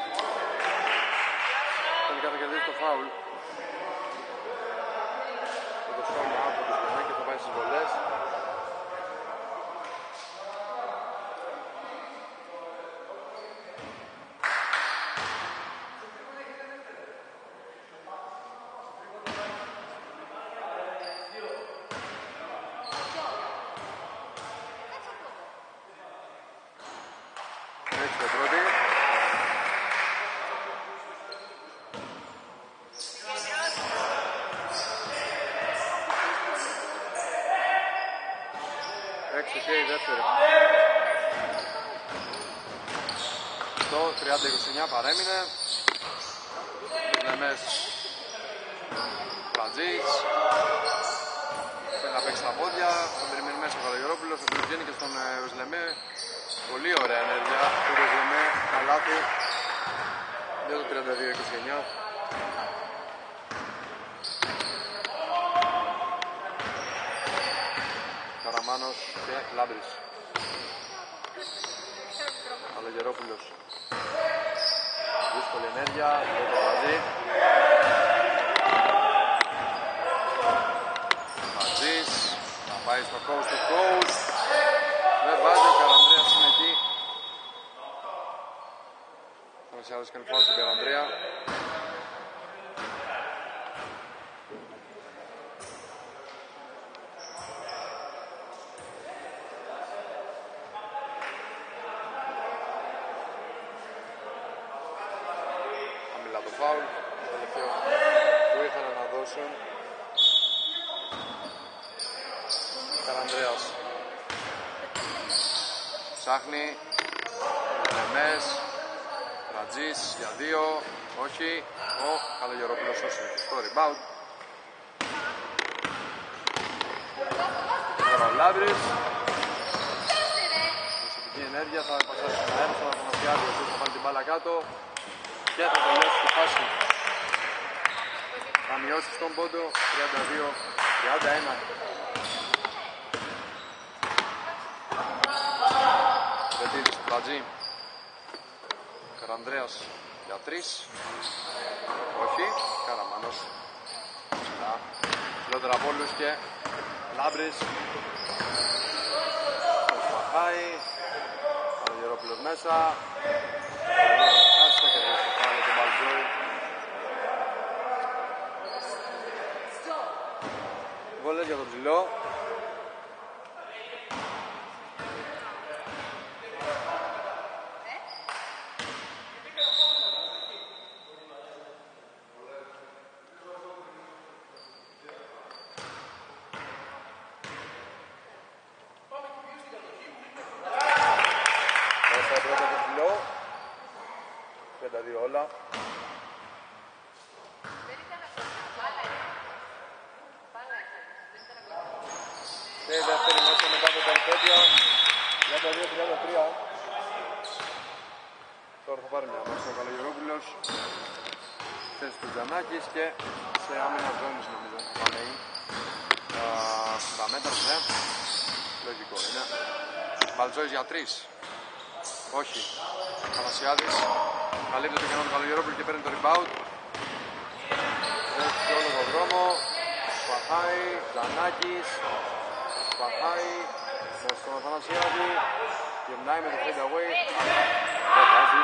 Τελικά θα κερδίσει το φάουλ. Και το φάουλ από το Σλεμέ και θα πάει στις βολές. Και η δεύτερη. Το τριάντα είκοσι εννιά παρέμεινε. Λεμές Φραντζής. Θέλει να παίξει τα πόδια. Τον περιμένει μέσα ο Καλογερόπουλος. Ο οποίος βγαίνει και στον Βεσλεμέ. Πολύ ωραία ενέργεια του Βεσλεμέ. Καλάθι. Για το τριάντα δύο είκοσι εννιά. Καραμάνος και Λάμπρης. Καλογερόπουλος. Δύσκολη ενέργεια, δεν το βάζει. Φραντζής, θα πάει στο coast to coast. Δεν βάζει, ο Καρανδρέας είναι εκεί. Θα μας άλλος κάνει φάουλ στον Καρανδρέα. Φάουλ, το τελευταίο που ήθελα να δώσουν. Καρανδρέας ψάχνει, Λεμές, Φραντζής για δύο, όχι, ο Καλογερόπουλος σώσει στο rebound. Τώρα ο Λάμπρης, προσωπική ενέργεια, θα πασάσει στον αέρα, στον Αθανασιάδη, ο οποίος θα βάλει την μπάλα κάτω. Και θα τελειώσει τη φάση. Θα μειώσει στον πόντο τριάντα δύο τριάντα ένα. Βετίδης του Φραντζή. Καρανδρέας για τρεις. Όχι. Καραμάνος. Ψηλότερα από όλους και Λάμπρης. Προσπαθάει. Καλογερόπουλος μέσα. Θα κερδίσει το πάλι τον Μπαλτζόη. Βόλες για τον ψηλό. πρώτο το ψηλό. τριάντα δύο όλα. Και η δεύτερη μέσα μετά το περιπέτεια. τριάντα δύο τριάντα τρία. Τώρα θα πάρει μια μάχη ο Καλογερόπουλος. Θέση του Τζανάκης και σε άμυνα ζώνης νομίζω θα πάνε τα μέτρα, ναι. Λογικό είναι. Μπαλτζόης για τρεις. Όχι. Θανασιάδης. Καλύπτει το κενό του Καλογερόπουλου και παίρνει το rebound. Έχει όλο τον δρόμο. Σπαχάει. Τζανάκης. Σπαχάει. Στον Αθανασιάδη. Γυρνάει με το fade away. Δεν βάζει.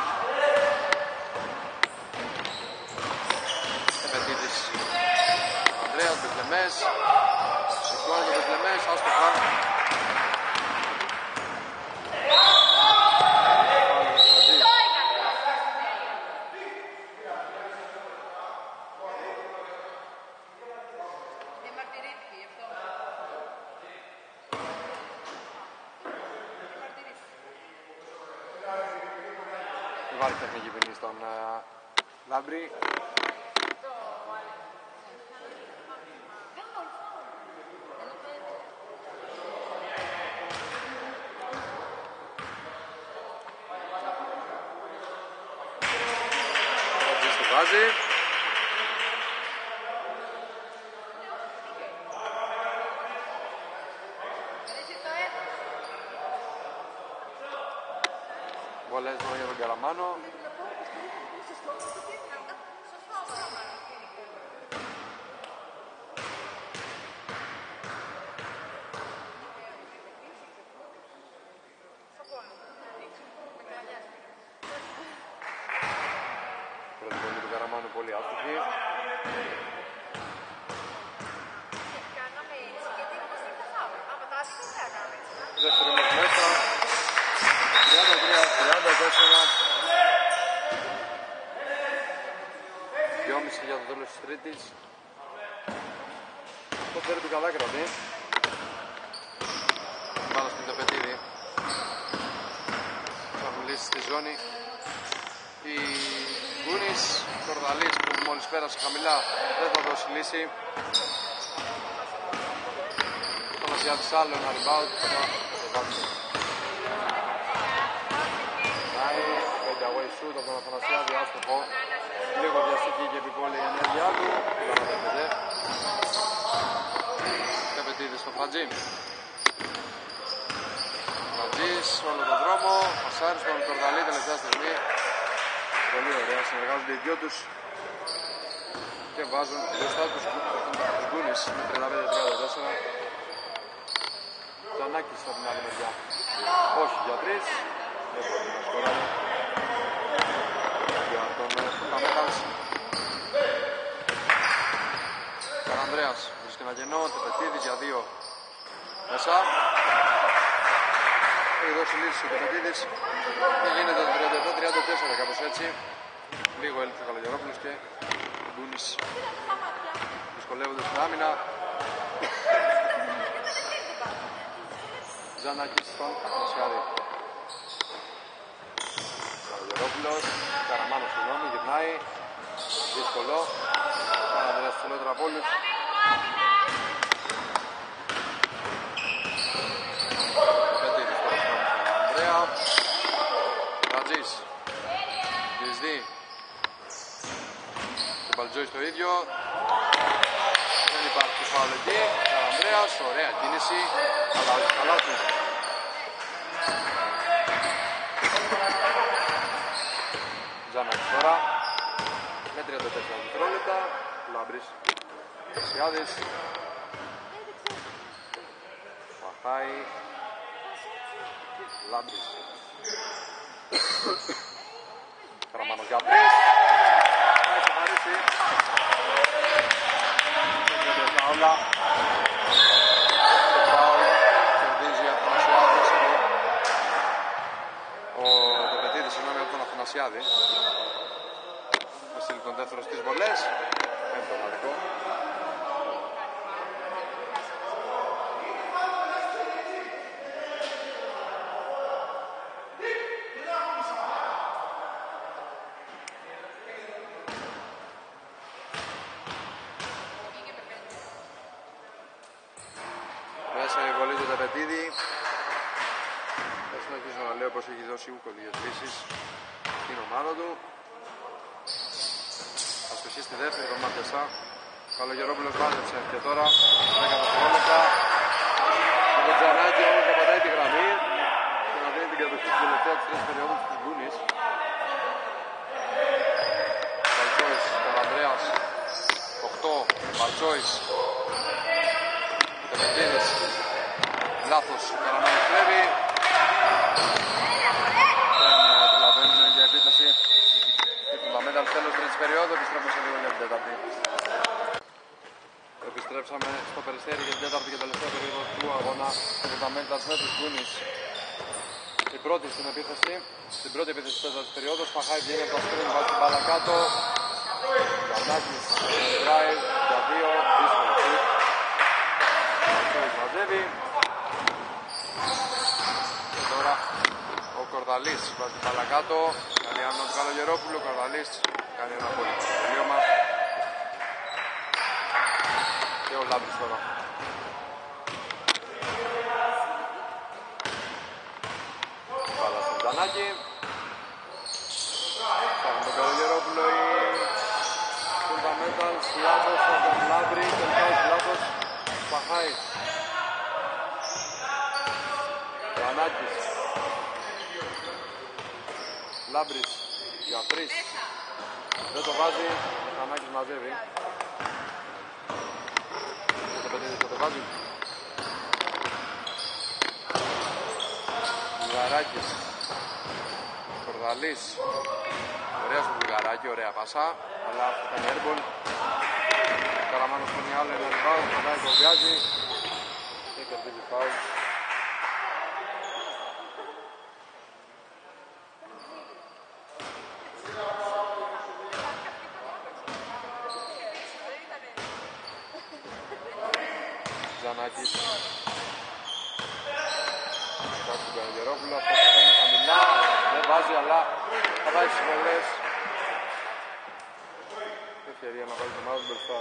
Επαιτήτης Ανδρέας, Μπεθλεμές. Σηκώνει το Μπεθλεμές, άστοχα. Υπάρχει τεχνική ποινή στον uh, Λάμπρη. Το βάζει. Βολές μόνο για τον Καραμάνο. Πρώτη βολή του Καραμάνου πολύ άστοχη. Δεύτερη μέχρι μέσα. τριάντα τρία τριάντα τέσσερα. δυόμισι για το τέλος της τρίτης. Το τέρμπι καλά κρατεί. Πάνω στην Τεπετίδη. Θα πουλήσει στη ζώνη. Η Γκούνης, Κορδαλής που μόλις πέρασε χαμηλά δεν θα δώσει λύση. Θα μας γιάδεις άλλο ένα rebound. Θα το βάζει. Πάει, fade away shoot από τον Αθανασιάδη, άστοχο. Λίγο βιαστική και επιπόλαιη η ενέργειά του. Παραδέχεται. Καπετίδης στο Φατζή. Φατζής όλο τον δρόμο. Πασάρι στον Κορδαλή τελευταία στιγμή. Πολύ ωραία, συνεργάζονται οι δυο τους και βάζουν μπροστά τους Γκούνης με τριάντα πέντε τριάντα τέσσερα. Τζανάκης από την άλλη μεριά. Όχι για τρεις. Δεν μπορεί να σκοράρει. Για τον Φουνταμένταλς. Καρανδρέας βρίσκει ένα κενό. Τεπετίδης για δύο. Μέσα. Έχει δώσει λύση ο Τεπετίδης και γίνεται το τριάντα επτά τριάντα τέσσερα κάπως έτσι. Λίγο έλειψε ο Καλογερόπουλος και ο Γκούνης δυσκολεύονται στην άμυνα. Τζανάκης στον Αθανασιάδη. Καλογερόπουλος, Καραμάνος συγγνώμη, γυρνάει. Δύσκολο. Καρανδρέας ψηλότερα από όλους. Ρατζής Διεσδί και Μπαλτζόης το ίδιο. Δεν υπάρχει φάουλ εκεί. Καρανδρέας, ωραία κίνηση. Αλλά όχι καλά του. Τζάνακης τώρα με τριάντα τέσσερα δευτερόλεπτα. Λάμπρης Σιάδης. Παχάει Λάμπρης. Καραμάνος για τρεις. Θα εξαφανίσει. Δεν είναι όλα. Το φάουλ κερδίζει ο Αθανασιάδης. Ο Τεπετίδης συγγνώμη από τον Αθανασιάδη. Θα στείλει τον δεύτερο στις βολές. Πέμπτο γαλλικό. Γιώργος έχει δώσει λίγες λύσεις στην ομάδα του. Αστοχή στη δεύτερη τον Μάτιασα. Καλογερόπουλος μάζεψε και τώρα δέκα δευτερόλεπτα. Ο Τζανάκη όμως καπατάει τη γραμμή και να δίνει την κατοχή στην τελευταία της τρεις περίοδου του Γκούνης. Μπαλτσόης, Καρανδρέας, οκτώ, Μπαλτσόης, Τεπετίνης, λάθος, Καραμάνος κλέβει. Δεν προλαβαίνουν για επίθεση. Οι Fundamentals τέλος τρίτης περίοδου, επιστρέφουμε σε λίγο για την τέταρτη. Επιστρέψαμε στο Περιστέρι για την τέταρτη και τελευταία περίοδο του αγώνα του Fundamentals με τους Γκούνης. Η πρώτη στην επίθεση, στην πρώτη επίθεση της τέταρτης περίοδου, Παχάει βγαίνει από το σκριν, βάζει την μπάλα κάτω. Γιαννάκης, drive, για δύο, δύσκολο σουτ. Μαρτσόης μαζεύει. Και τώρα ο Κορδαλής βάζει την μπάλα κάτω. Κάνει άμυνα του Καλογερόπουλου, ο Κορδαλής κάνει ένα πολύ τελείωμα. Και ο Λάμπρης τώρα. Μπάλα στον Τζανάκη. Φτάνει τον Καλογερόπουλο οι Fundamentals. Λάθος από τον Λάμπρη. Τελικά όχι λάθος. Παχάει. Τζανάκης. Λάμπρης για τρεις. Δεν το βάζει. Τζανάκης μαζεύει. Θα το βάζει. Βουλγαράκης. Κορδαλής. Ωραία στο Βουλγαράκι, ωραία πασά. Αλλά αυτό ήταν airball. Καραμάνος παίρνει άλλο ένα rebound. Πατάει το βιάζει. Και κερδίζει foul. Τζανάκης. Φτάσει τον Καλογερόπουλο, αυτό που κάνει χαμηλά, δεν βάζει αλλά θα βάζει στις βολές. Ευκαιρία να βάλει τον ομάδα μπροστά.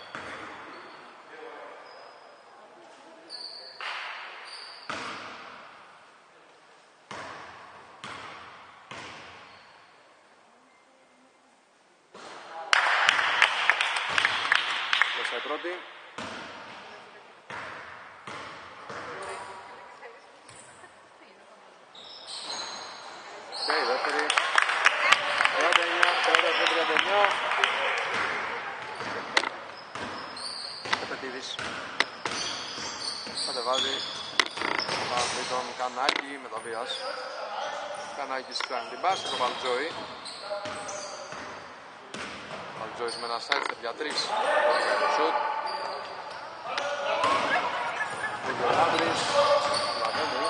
Μέσα η πρώτη. Και η δεύτερη. τριάντα εννιά, τριάντα εννιά. Καπετίδης. Κατεβάζει. Θα βρει τον Κανάκη με τα βίας. Κανάκης κάνει την πάση στο Βαλτζόη. Βαλτζόης με ένα σάιτ για τρεις. Το σουτ. Βίντεο Λάμπρης. Λαβαίνει.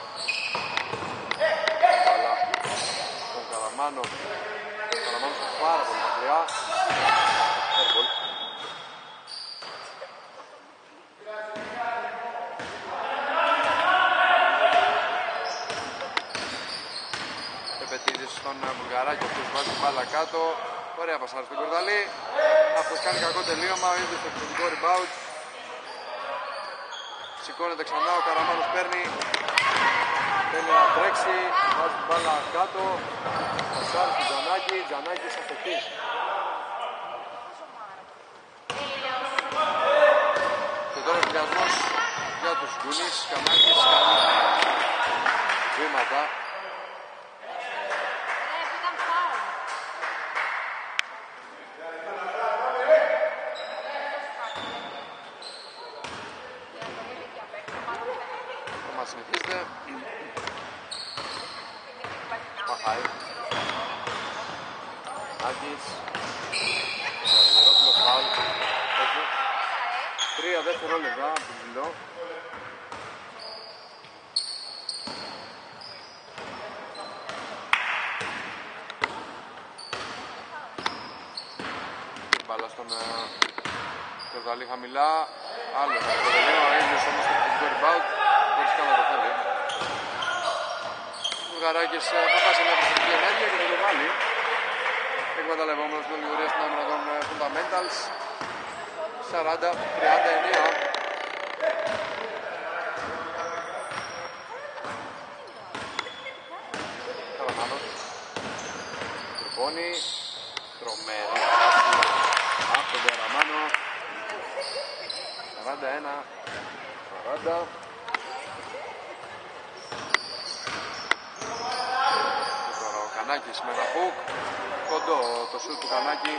Μπάλα. Τον Καραμάνο. Ο Καραμάνος είναι πάρα πολύ μακριά. Airball. Επετίδης στον Βουλγαράκη, ο οποίος βάζει την μπάλα κάτω. Ωραία πασάρι στον Κορδαλή. Αυτός κάνει κακό τελείωμα, ο ίδιος στο επιθετικό rebound. Σηκώνεται ξανά, ο Καραμάνος παίρνει. Θέλει να τρέξει, βάζει την μπάλα κάτω. Πασάρι στον Τζανάκη, Τζανάκης αστοχής. Και τώρα εμβολιασμός για τους Γκούνης. Κανάκης κάνει βήματα. Συνεχίζεται. Παχάει. Άκης. Καλογερόπουλο φάουλ. Τρία δευτερόλεπτα από τον ψηλό. Μπάλα στον Κορδαλή χαμηλά. Άλλο. Το τελείω ο ίδιος όμως στο επιθετικό rebound. Χωρίς καν να το θέλει. Ο Βουλγαράκης θα χάσει μια προσωπική ενέργεια και θα το βάλει. Εκμεταλλευόμενος την ολιγορία στην άμυνα των Fundamentals. σαράντα τριάντα εννιά. Καρπώνη. Τρομερή φάση από τον Καραμάνο. σαράντα ένα σαράντα. Και τώρα ο Κανάκης με ένα χουκ. Κοντό το σουτ του Κανάκη.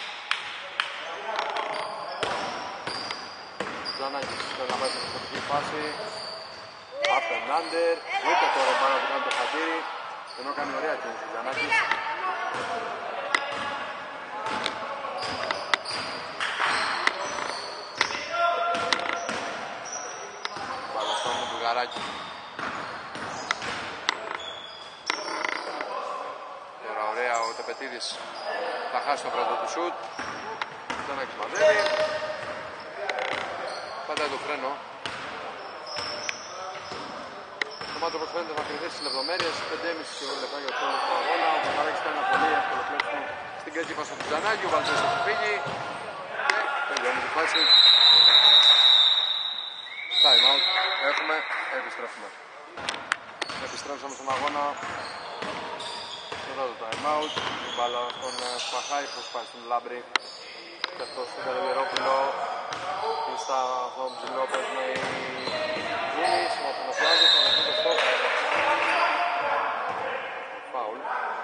Ζανάκης πρέπει να πάει στην εξωτική φάση. Up and under. Ούτε το ρεμπάνα που κάνει το χατήρι. Ενώ κάνει ωραία κίνηση ο Ζανάκης. Παλαστό μου του Γαράκη. Τώρα ωραία ο Τεπετίδης θα χάσει το πρώτο του σουτ. Ο Ζανάκης μαζεύει. Πατάει το φρένο. Το μάτι όπως φαίνεται θα κρυθεί στις λεπτομέρειες. πέντε και μισό λεπτά για το τέλος του αγώνα. Ο Παπαράκης κάνει ένα πολύ εύκολο κλέψιμο στην κέντρη πάσα του Τζανάκη. Ο Βαλτζές έχει φύγει και τελειώνει τη φάση. Time out. Έχουμε, επιστρέφουμε. Επιστρέψαμε στον αγώνα. Μετά το time out. Η μπάλα στον Σπαχάη που σπάει στον Λάμπρη. Και αυτό στον Καλογερόπουλο. Και στα αυτό ψηλό παίζουν οι Γκούνις. Ο Αθανασιάδης θα δεχτεί το στόχο. Φάουλ.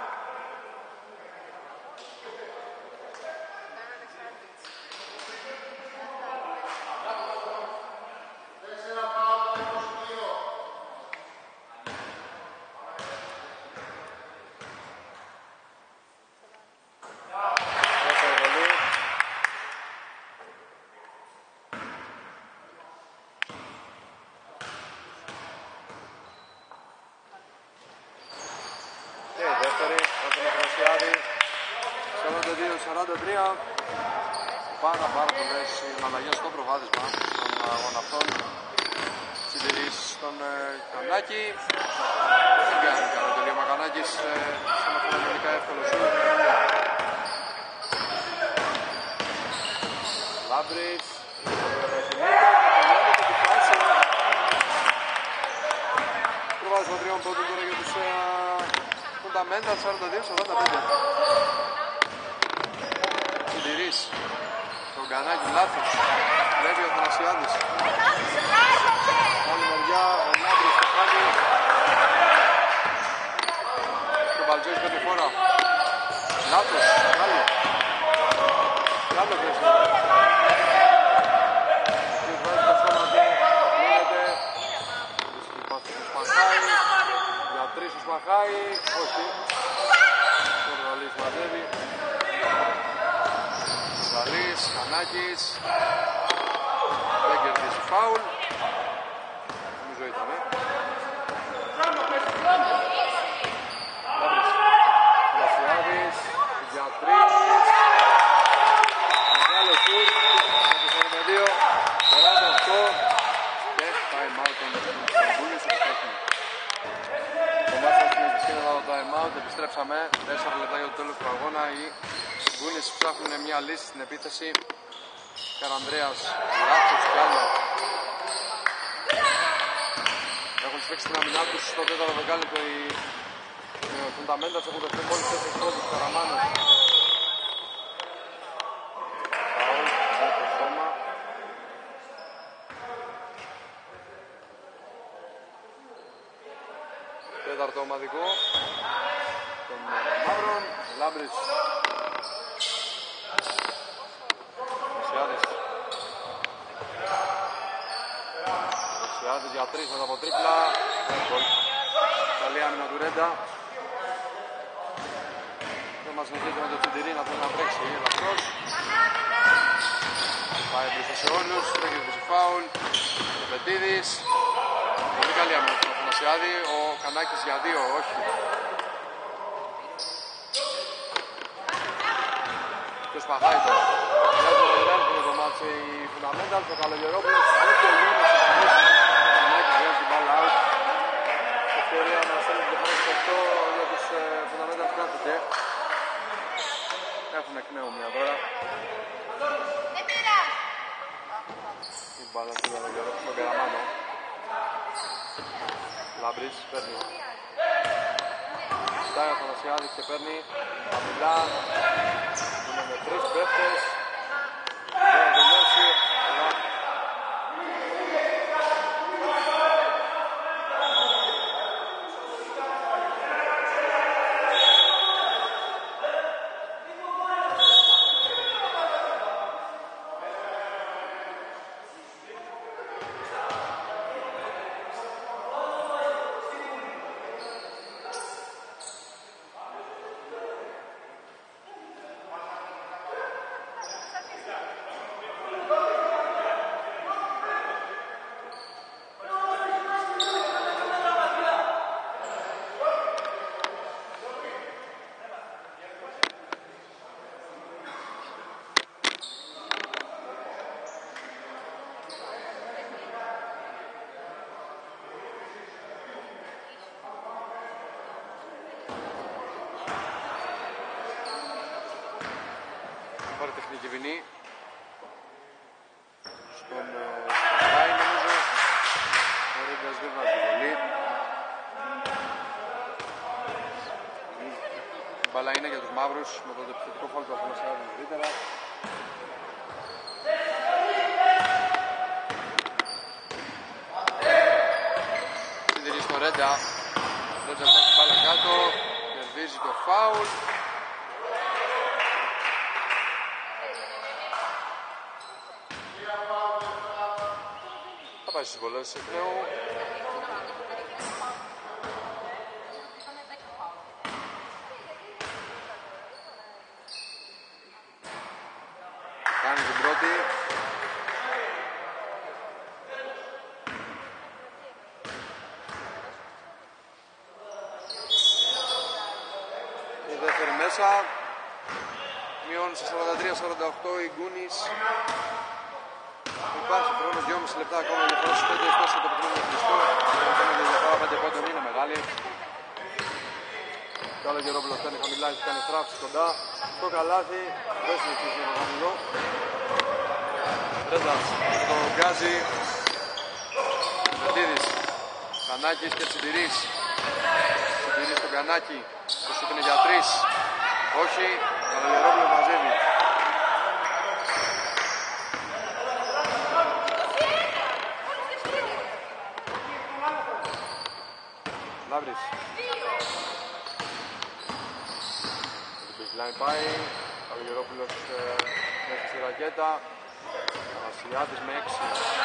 σαράντα τρία. Πάρα πάρα πολλές αλλαγές στο προβάδισμα των αγώνων αυτών. Συντηρείς στον ε, Κανάκη. Δεν κάνει καλό τελείωμα Κανάκης ε, σε ένα φαινομενικά εύκολο σου. Λάμπρης. Προβάδισμα τριών πόντων τώρα για τους Φουνταμέντα σαράντα δύο σαράντα πέντε. Συντηρείς τον Κανάκη, λάθος. Βλέπει ο Θανασιάδης. Άλλη μεριά, ο Λάμπρης το κάνει. Και ο Μπαλτζές πέντε φορά. Λάθος, άλλο. Και άλλο κρέσιο. Και βάζει το σώμα του, κλείνεται. Βρίσκει πάση του Σπαχάη. Για τρεις του Σπαχάη. Όχι. Ο Ραλής μαζεύει. Ζαλής, Κανάκης. Δεν κερδίσει φάουλ. Νομίζω ήτανε. Λάμπρης. Λασιάδης. Για τρεις. Μεγάλο σουτ. σαράντα δύο. σαράντα οκτώ. Και time out των Γκούνις. Το μάτι μας συνεχιστεί μετά το time out. Επιστρέψαμε. τέσσερα λεπτά για το τέλος του αγώνα. Οι Γκούνις ψάχνουν μια λύση στην επίθεση. Καρανδρέας, λάθος κι άλλο. Έχουν σφίξει την αμυνά τους στο τέταρτο δεκάλεπτο οι Φουνταμέντα. Έχουν δεχτεί μόλις τέσσερις πόντους. Καραμάνος. Φάουλ, με το σώμα. Τέταρτο ομαδικό των μαύρων. Λάμπρης. Μεσιάδης για τρεις μετά από τρίπλα. Καλή άμυνα του Ρέντα. Δεν μας συνεχίζει με το Τσιντηρί να θέλει να τρέξει ελαφρώς. Πάει μπροστά σε όλους. Δεν κερδίζει φάουλ. Ο Πετίδης. Πολύ καλή άμυνα του Αθανασιάδη. Ο Κανάκης για δύο, όχι. Και ο Σπαχάη τώρα. Έχουν το μάτσι οι Φουνταμένταλς. Ο Καλογερόπουλος δεν τελειώνει σε κανείς. Ο Κανάκης βγάζει την μπάλα out. Ευκαιρία να στέλνει το χρόνο αυτό για τους Φουνταμένταλς κάθεται. Έχουν εκ νέου μία τώρα. Η μπάλα του Καλογερόπουλου στον Καραμάνο. Λάμπρης παίρνει. Πατάει ο Αθανασιάδης και παίρνει χαμηλά. Είναι με τρεις παίχτες. Δεν θα τελειώσει. Αλλά... Πάρει τεχνική ποινή στον Σπαχάη, νομίζω. Ο Ρέντας δεν βάζει βολή. Η μπάλα είναι για τους μαύρους με το επιθετικό φάουλ του Αθανασιάδη νωρίτερα. Συντηρεί στο Ρέντα. Ρέντα βάζει την μπάλα κάτω, κερδίζει το φάουλ. Θα πάει στις βολές εκ νέου. Κάνει την πρώτη. Η δεύτερη μέσα. Μειώνει σε σαράντα τρία σαράντα οκτώ οι Γκούνις. Υπάρχει χρόνος δυόμισι λεπτά ακόμα για φορές πέντε ωστόσο το παιχνίδι είναι κλειστό. Η διαφορά πέντε πόντων είναι μεγάλη. Το άλλο Γερόπουλος παίρνει χαμηλά, έχει κάνει θράψη κοντά. Το καλάθι, δεν συνεχίζει να χαμηλό. Ρέντας το γκάζει. Βετίδης, Κανάκης και Τσιντηρής. Τσιντηρής στον Κανάκη, το σουτ είναι για τρεις. Όχι, αλλά Γερόπουλος μαζεύει. Λαύρης. Το baseline πάει. Καλογερόπουλος μέχρι στη ρακέτα. Βασιλιάδης με έξι.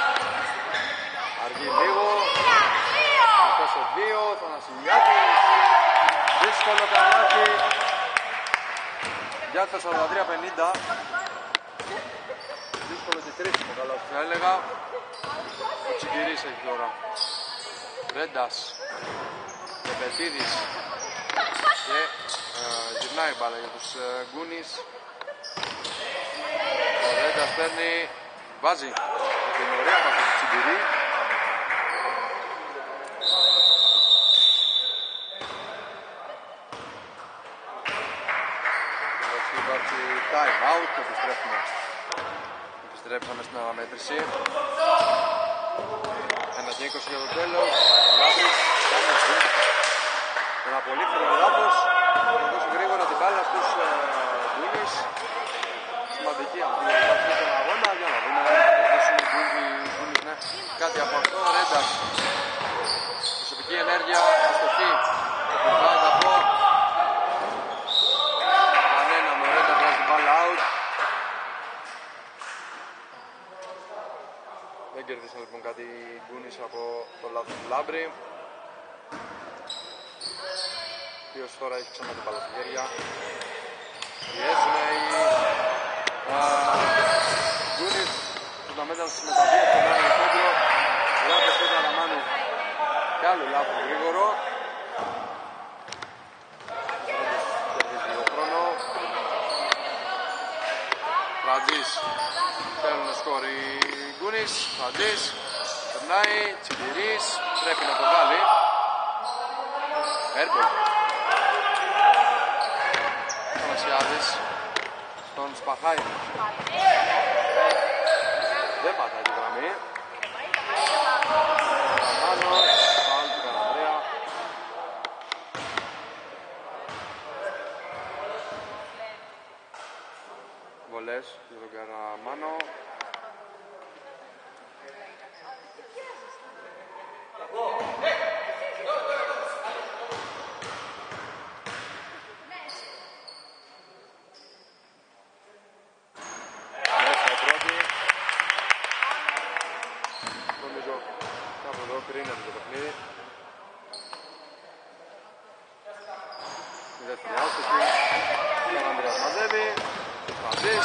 Αργεί λίγο. Αυτό σε δύο. Θανασιλιάδης. Δύσκολο καλάθι. Για το σαράντα τρία πενήντα. Δύσκολο και κρίσιμο καλάθι θα έλεγα. Ο Τσιγκυρής έχει τώρα. Ρέντας. Πετίδης και ε, γυρνάει μπάλα για τους ε, Γκούνις. Ο Ρέντας παίρνει, βάζει την ωραία πάση του Τσιμπηρή. Έχει υπάρξει time out και επιστρέφουμε. Επιστρέψαμε στην αναμέτρηση. Ένα και είκοσι για το τέλος. Λάμπρης κάνει βήματα. Ένα πολύ φθηνό λάθος και δώσει γρήγορα την μπάλα στους Γκούνις. Σημαντική αυτή η αυτή στον αγώνα για να δούμε οι Γκούνις ναι. Κάτι από αυτό. Ρέντας. Προσωπική ενέργεια, αστοχή. Βάζει να πω. Κανέναν ο Ρέντας βάζει την μπάλα out. Δεν κερδίσαν λοιπόν κάτι οι Γκούνις από το λάθος του Λάμπρη. Ο οποίος τώρα έχει ξανά την μπάλα στα χέρια. Πιέζουν οι Γκούνις που τα μέτρα στις μεταβίες στον άλλο κέντρο. Λάθος του Καραμάνου κι άλλο λάθος γρήγορο. Κερδίζει λίγο χρόνο. Φραντζής θέλουν να σκόρει οι Γκούνις. Φραντζής περνάει, Τσιντηρής πρέπει να το βάλει. Έρμπολ. Θανασιάδης στον Σπαχάη. Δεν πατάει τη γραμμή. Παραμάνος, πάλι του Καρανδρέα. βολές για τον Καραμάνο. Μέσα η πρώτη. Νομίζω κάπου εδώ κρίνεται το παιχνίδι. Η δεύτερη άστοχη. Ο Ανδρέας μαζεύει. Παντής.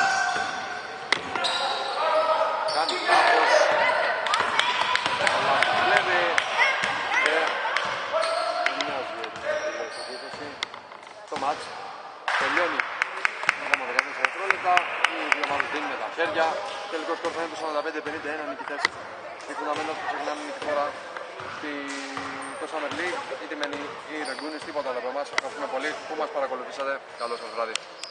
Κάνει λάθος. Αλλά βλέπει. Και μοιάζει για την επίθεση. Το μάτς τελειώνει. Ακόμα δεκατέσσερα δευτερόλεπτα. Οι δύο ομάδες δίνουν τα χέρια. Τελικός σκορ θα είναι το σαράντα πέντε πενήντα ένα νικητές. Οι Fundamentals που ξεκινάνε με τη χώρα στο Summer League. Ηττημένοι οι Ρεγκούνες, τίποτα άλλο από εμάς. Ευχαριστούμε πολύ που μας παρακολουθήσατε. Καλό σας βράδυ.